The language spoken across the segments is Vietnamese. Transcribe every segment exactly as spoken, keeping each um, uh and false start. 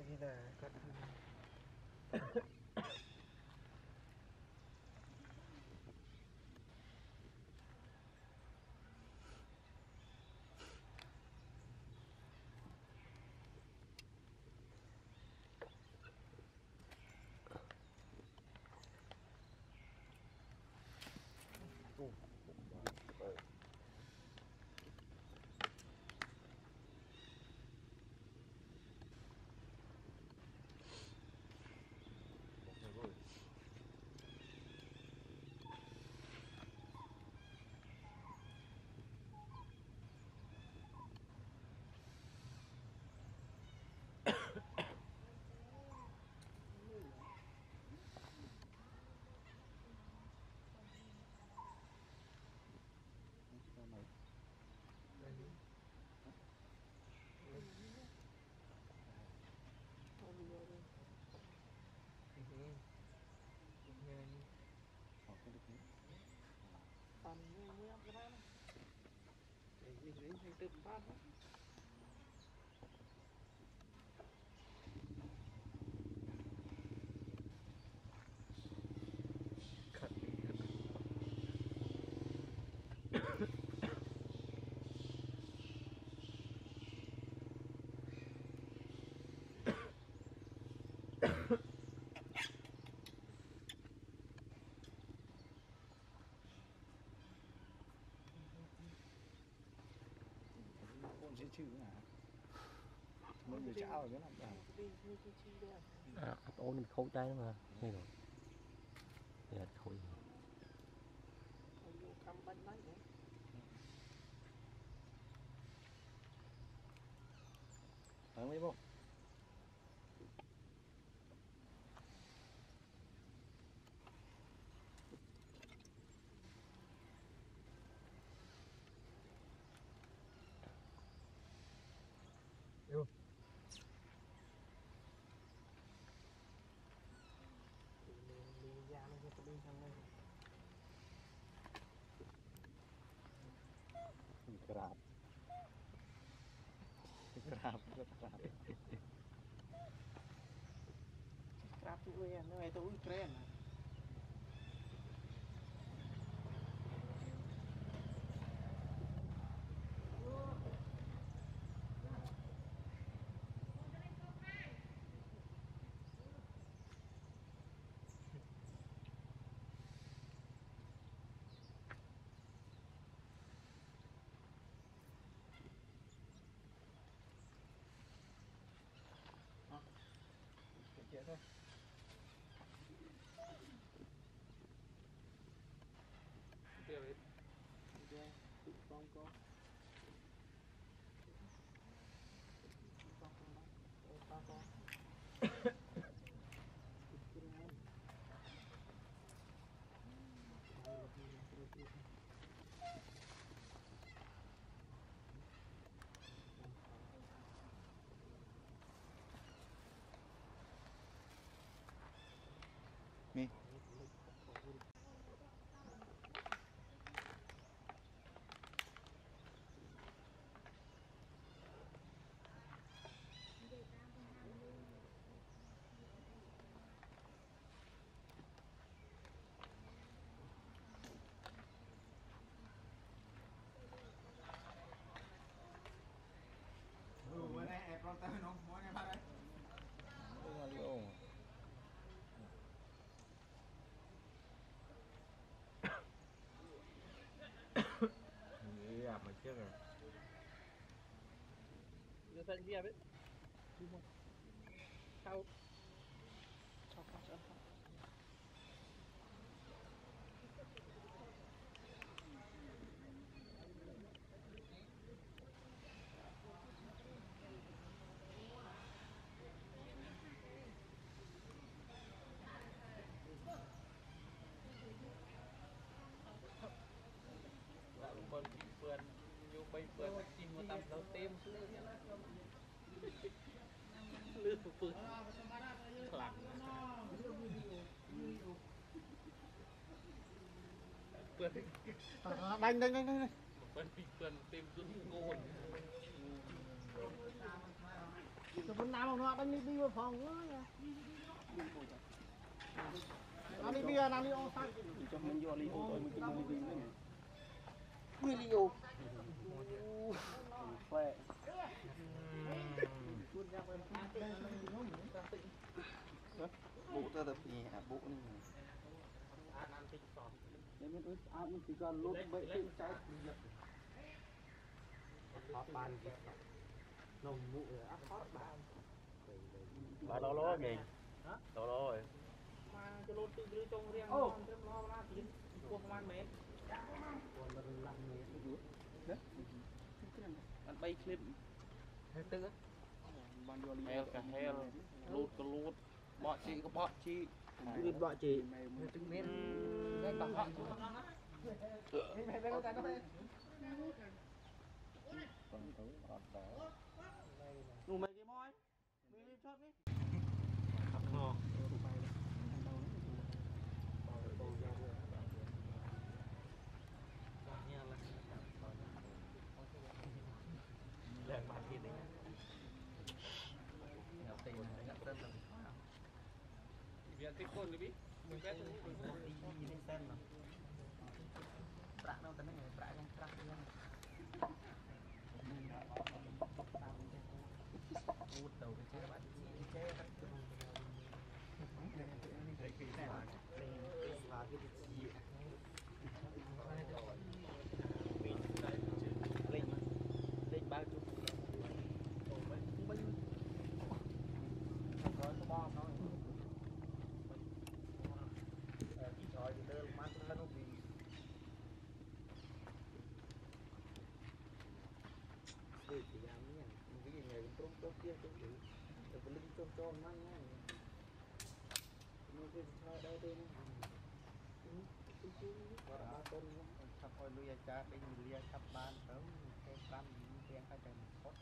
này thì là cắt dễ chịu hả? Mấy người cháo rồi biết làm sao? À, ôn mình khâu tay mà. Nghe rồi. Để khâu. Ở mấy bộ. Yêu. Grab. Grab, grab. Grab tụi em, nó này tụi kren. Vậy thôi. Tiếp đi. Tiếp đi. Con con. Con con đó. Con con. Nè. Ừ, bữa nay em con tên không? Mỗi ngày bắt đấy. Nghĩ à mà trước rồi. Đưa thân kia biết. Đi không? Sau. Sau sau sau. Bên bên vô bay bên chim một tầm đầu tiên lướt một phương lặng bên Đánh đánh đánh đánh. bên bên tim run ngôn chụp bên nào mà nó đánh đi đi vào phòng nữa nha. Nó đi bia nào đi ô sao? Cho mình vô ly ô rồi mình kinh đi nữa. Mười ly ô. Khỏe. Bộ ta tập nhẹ bộ này. Nên mình áo mình chỉ cần lốt bậy trên trái. Hot ban nồng mụ áp hot ban. Bà đâu lố gì? Đâu lố rồi. Mà cái lốt tự đưa trong riêng nó nó ra tiếng cuộc man mét. Còn là năm mét. Đấy. Ăn bay clip. Thế tự á. Heo cả heo, lút cả lút, bọ chi có bọ chi. Đi bọ chị. Trứng miến. Đây cả họ. Đây đây đây cái đó đây. Đủ mấy cái môi. Mình lên chót đi. Hấp ngon. Lên bàn kia đi. Nhập tiền nhập tên là việc cái con đi mình quét đi đi đi xem mà bạc đâu tao nói bạc đang bạc luôn út đầu cái chế bắt chế cái cái này là và cái gì mình đây lên lên bao nhiêu có cái bom nó rồi thì đưa mang lên nó bị thì chỉ làm như này cái gì này cũng tốt kia cũng được được linh cho cho mang nha nhưng cái thôi đây đây nó ba tôn sắp hồi lui cha đi lia sắp ban sớm thêm năm tiền hai trăm một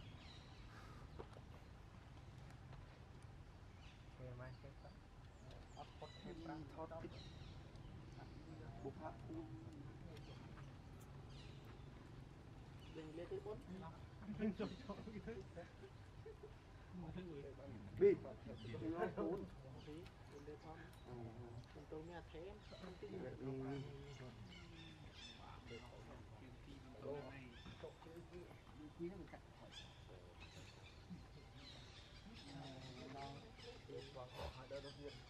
về mai sẽ có ấp hot thêm năm thoát Bục hạ u. đừng lên tới bốn Bị. nó bốn lên con chúng tôi nghe thế không tin được Quý nó mình cắt. họ đỡ được việc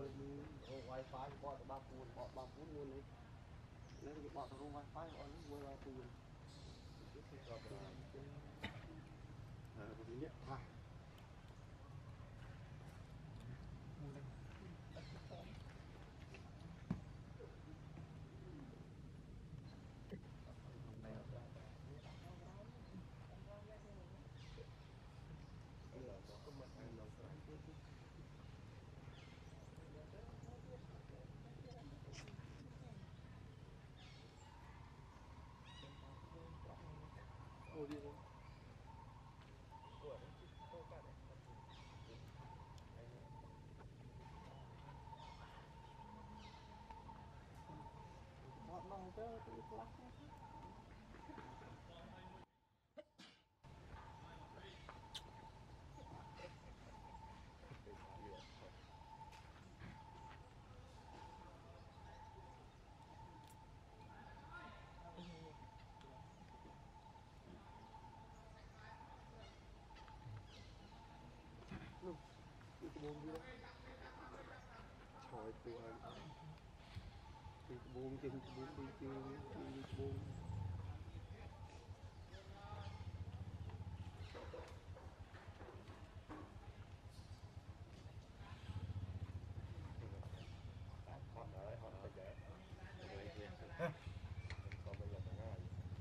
wifi bỏ từ ba phun bỏ ba phun luôn đấy nếu như bỏ từ room wifi bỏ nó vui ba phun à có gì nhỉ à buông đi hỏi tụi anh thì buông chừng buông đi chừng buông họ nói họ nói dễ còn bây giờ nó ngay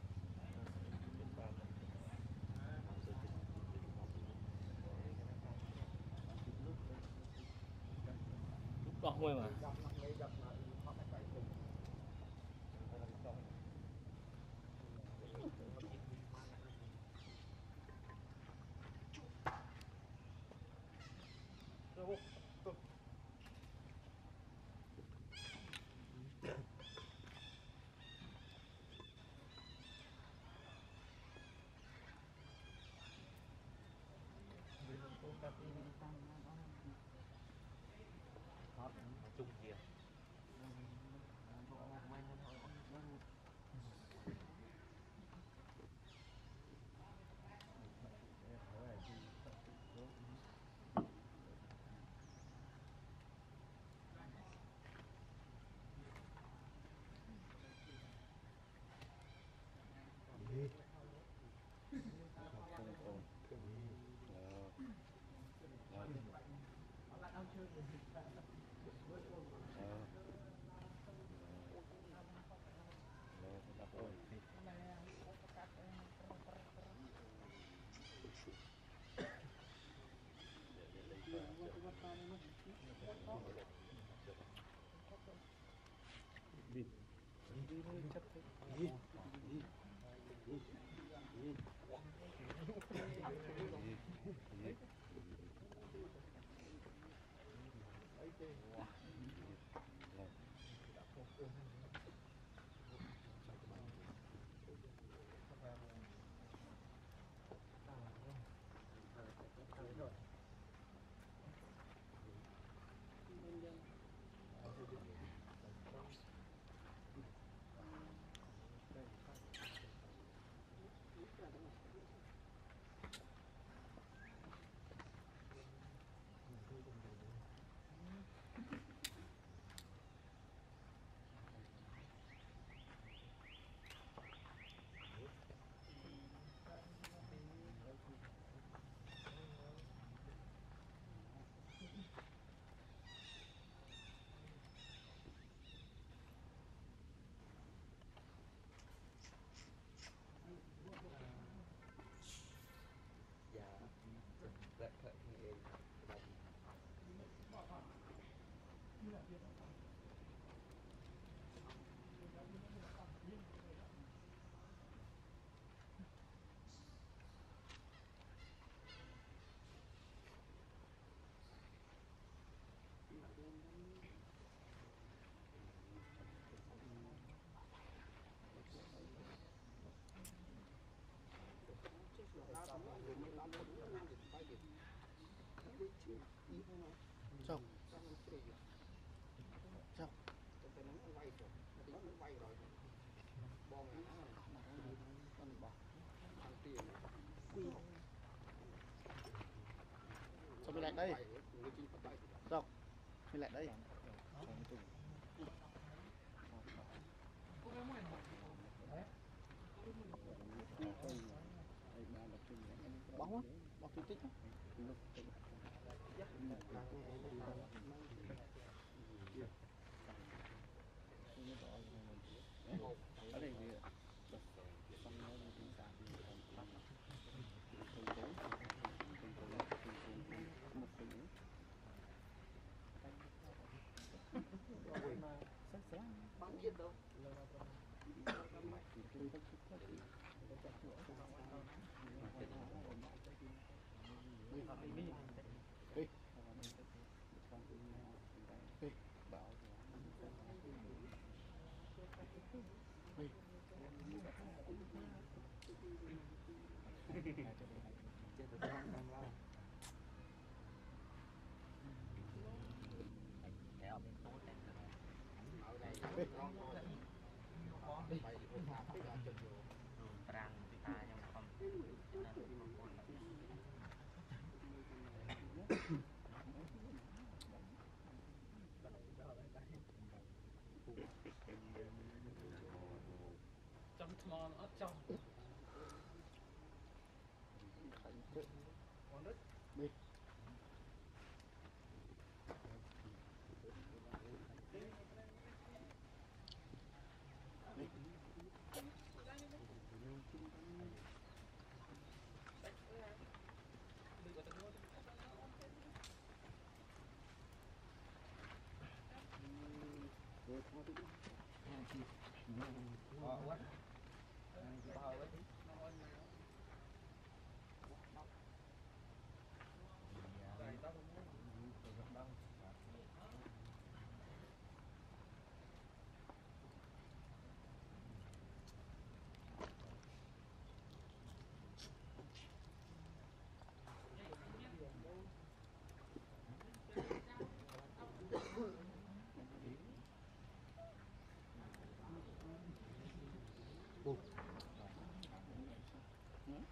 đọc môi mà chung kia xong xong xong bên này đây xong Mới lại đấy. Bóng á, bóng tí tích á. Ở đây thì Bắn yên đâu. Perang kita yang kom trong thon ở trong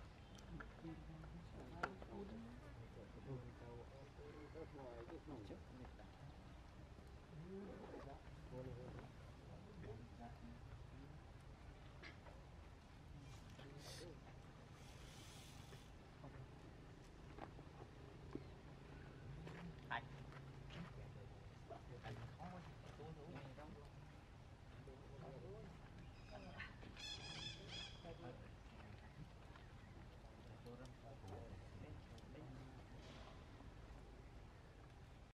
trước